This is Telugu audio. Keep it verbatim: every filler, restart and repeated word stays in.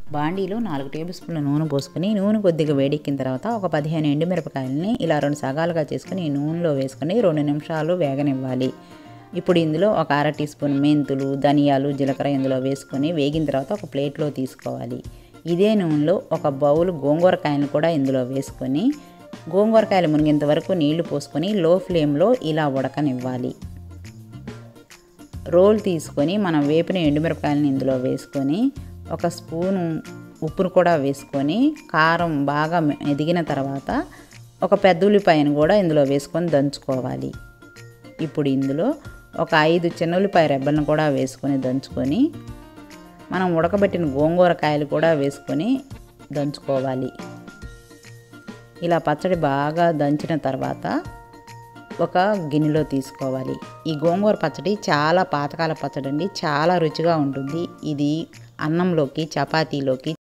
బాండీలో నాలుగు టేబుల్ స్పూన్ల నూనె పోసుకొని నూనె కొద్దిగా వేడెక్కిన తర్వాత ఒక పదిహేను ఎండుమిరపకాయలని ఇలా రెండు సగాలుగా చేసుకుని ఈ నూనెలో వేసుకొని రెండు నిమిషాలు వేగనివ్వాలి. ఇప్పుడు ఇందులో ఒక అర టీ స్పూన్ మెంతులు, ధనియాలు, జీలకర్ర ఇందులో వేసుకొని వేగిన తర్వాత ఒక ప్లేట్లో తీసుకోవాలి. ఇదే నూనెలో ఒక బౌల్ గోంగూరకాయలను కూడా ఇందులో వేసుకొని గోంగూరకాయలు మునిగేంత వరకు నీళ్లు పోసుకొని లో ఫ్లేమ్లో ఇలా ఉడకనివ్వాలి. రోల్ తీసుకొని మనం వేపిన ఎండుమిరపకాయలను ఇందులో వేసుకొని ఒక స్పూను ఉప్పును కూడా వేసుకొని కారం బాగా ఎదిగిన తర్వాత ఒక పెద్ద ఉల్లిపాయను కూడా ఇందులో వేసుకొని దంచుకోవాలి. ఇప్పుడు ఇందులో ఒక ఐదు చిన్న ఉల్లిపాయ రెబ్బలను కూడా వేసుకొని దంచుకొని మనం ఉడకబెట్టిన గోంగూరకాయలు కూడా వేసుకొని దంచుకోవాలి. ఇలా పచ్చడి బాగా దంచిన తర్వాత ఒక గిన్నెలో తీసుకోవాలి. ఈ గోంగూర పచ్చడి చాలా పాతకాల పచ్చడి అండి, చాలా రుచిగా ఉంటుంది. ఇది అన్నంలోకి, చపాతీలోకి